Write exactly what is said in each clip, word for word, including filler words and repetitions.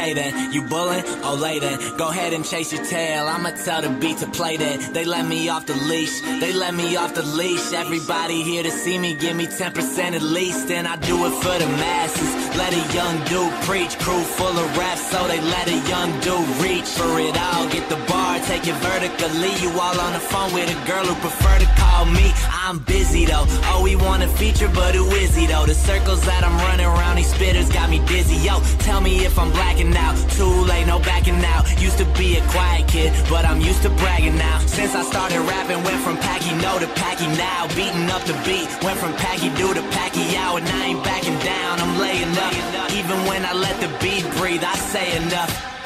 Okay then, you bullin'? Oh later, go ahead and chase your tail. I'ma tell the beat to play that. They let me off the leash, they let me off the leash. Everybody here to see me, give me ten percent at least. And I do it for the masses, let a young dude preach. Crew full of raps, so they let a young dude reach for it all. Get the bar, take it vertically. You all on the phone with a girl who prefer to call me. I'm busy though, oh we want a feature, but who is he though? The circles that I'm running around, these spitters got me dizzy. Yo, tell me if I'm blacking out, too late, no backing out. Used to be a quiet kid, but I'm used to bragging now. Since I started rapping, went from Packy No to Packy Now. Beating up the beat, went from Packy Do to Packy Out. And I ain't backing down, I'm laying up. Even when I let the beat breathe, I say enough.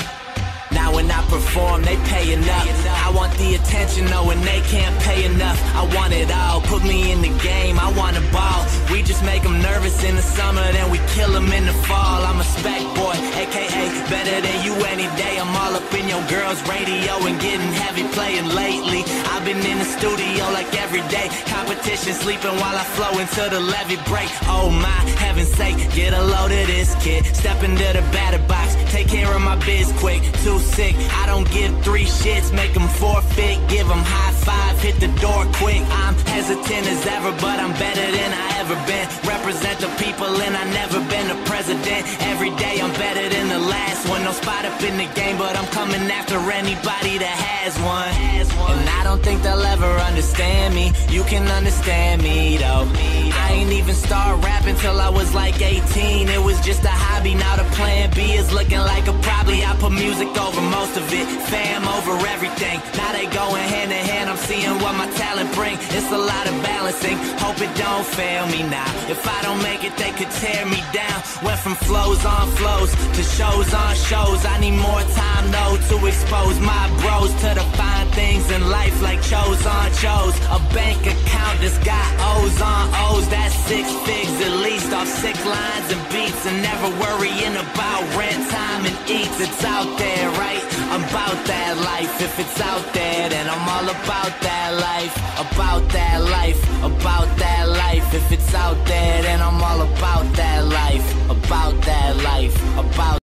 Now when I perform, they pay enough. I want the attention, though, and they can't pay enough. I want it all, put me in the game, I want a ball. We just make them nervous in the summer, then we kill them in the fall. I'm a spec boy, A K A better than you any day. I'm all up in your girl's radio and getting heavy playing lately. I've been in the studio like every day. Competition sleeping while I flow into the levee break. Oh my, heaven's sake, get a load of this kid. Step into the batter box, take care of my biz quick. Too sick, I don't give three shits, make them forfeit. Give them high five, hit the door quick. I'm hesitant as ever, but I'm better than I ever been. Represent the people and I never been a president. Every day I'm better than the last one. No spot up in the game, but I'm coming after anybody that has one. And I don't think they'll ever understand me. You can understand me though. I ain't even start rapping till I was like eighteen. It was just a hobby, now the plan B is looking like a probably. I put music over most of it, fam over everything. Now they going hand in hand, I'm seeing what my talent bring. It's a lot of balancing, hope it don't fail me now. If I don't make it, they could tear me down. Went from flows on flows to shows on shows. I need more time though to expose my bros to the fine things in life like chose on chose. A bank account that's got O's on O's. That's six figs at least off sick lines and beats. And never worrying about rent, time and eats. It's out there, right? I'm about that life. If it's out there, then I'm all about that life. About that life, about that life. If it's out there, then I'm all about that life. About that life, about